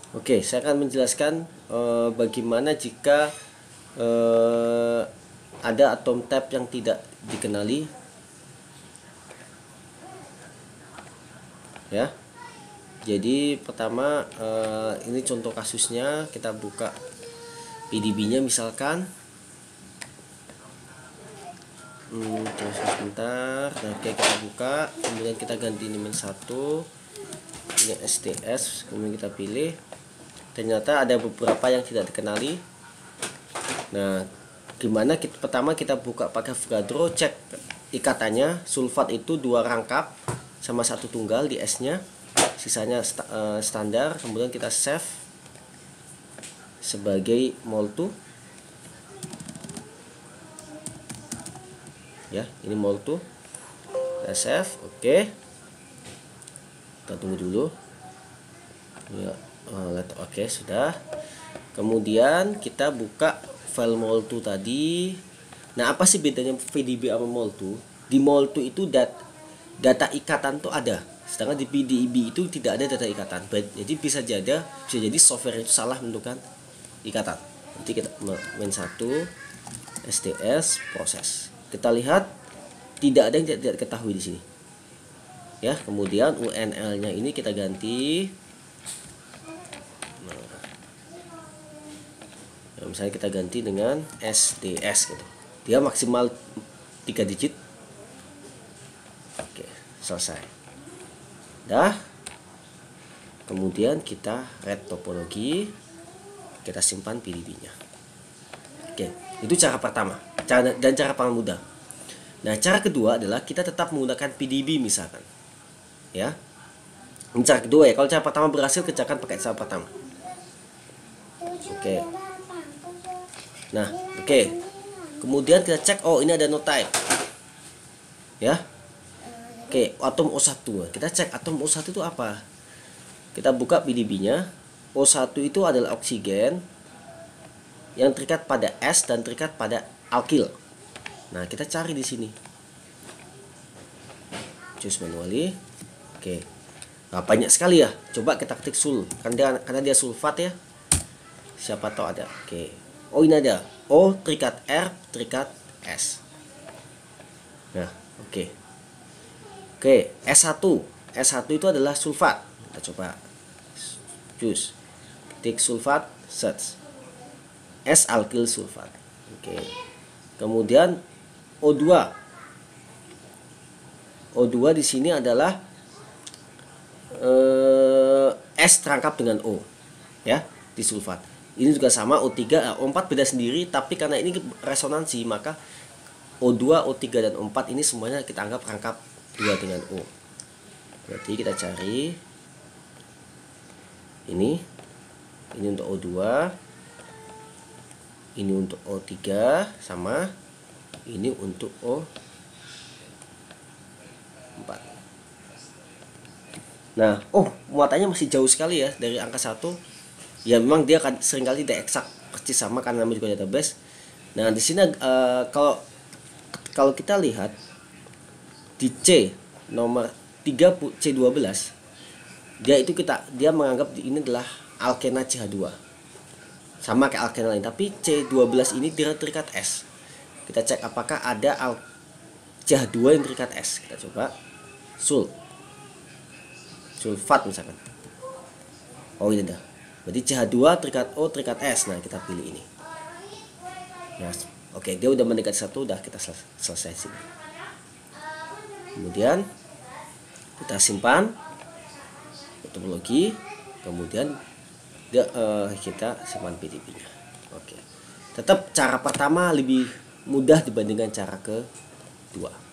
Oke, saya akan menjelaskan bagaimana jika ada atom type yang tidak dikenali, ya. Jadi pertama, ini contoh kasusnya, kita buka PDB-nya misalkan. Terus sebentar. Nah, oke, kita buka, kemudian kita ganti ini -1, ini STS, kemudian kita pilih. Ternyata ada beberapa yang tidak dikenali. Nah, gimana pertama kita buka pakai Avogadro, cek ikatannya. Sulfat itu 2 rangkap sama 1 tunggal di S-nya, sisanya standar. Kemudian kita save sebagai mol2, ya, ini mol2, kita save. Oke, kita tunggu dulu ya. Oke, sudah. Kemudian kita buka file mol2 tadi. Nah, apa sih bedanya PDB sama mol2? Di mol2 itu data ikatan tuh ada, sedangkan di PDB itu tidak ada data ikatan. Jadi bisa jadi software itu salah menentukan ikatan. Nanti kita main 1 STS proses. Kita lihat tidak ada yang tidak diketahui di sini. Ya, kemudian UNL-nya ini kita ganti. Nah, misalnya kita ganti dengan SDS gitu. Dia maksimal 3 digit. Oke, selesai. Dah. Kemudian kita read topologi. Kita simpan PDB-nya. Oke, itu cara pertama. Dan cara paling mudah. Nah, cara kedua adalah kita tetap menggunakan PDB misalkan. Ya. Ini cara kedua ya. Kalau cara pertama berhasil, kerjakan pakai cara pertama. Oke. Nah, oke. Kemudian kita cek, oh ini ada no type. Ya. Oke, atom O1. Kita cek atom O1 itu apa? Kita buka PDB-nya. O1 itu adalah oksigen yang terikat pada S dan terikat pada alkil. Nah, kita cari di sini. Choose manually. Oke. Nah, banyak sekali ya. Coba kita ketik sul. Karena dia sulfat ya. Siapa tahu ada. Oke. Oh, ini ada. O terikat R terikat S. Nah, oke. Oke, S1. S1 itu adalah sulfat. Kita coba choose. Ketik sulfat, search. S alkyl sulfat. Oke. Kemudian O2. O2 di sini adalah S terangkap dengan O, ya, di sulfat. Ini juga sama O3, O4 beda sendiri, tapi karena ini resonansi maka O2, O3 dan O4 ini semuanya kita anggap rangkap 2 dengan O. Berarti kita cari ini untuk O2, ini untuk O3, sama ini untuk O4. Nah, muatannya masih jauh sekali ya dari angka 1. Ya memang dia akan seringkali tidak eksak persis sama karena namanya juga database. Nah, di sini kalau kita lihat di C nomor 3 C12, dia menganggap ini adalah alkena CH2. Sama kayak alkena lain, tapi C12 ini dia terikat S. Kita cek apakah ada CH2 yang terikat S. Kita coba sulfat misalkan. Oh, ini dah. Berarti CH2 terikat O terikat S. Nah, kita pilih ini. Nah, oke, dia udah mendekat 1, udah kita selesai sini. Kemudian kita simpan topologi, kemudian kita simpan PDB-nya. Oke. Tetap cara pertama lebih mudah dibandingkan cara kedua.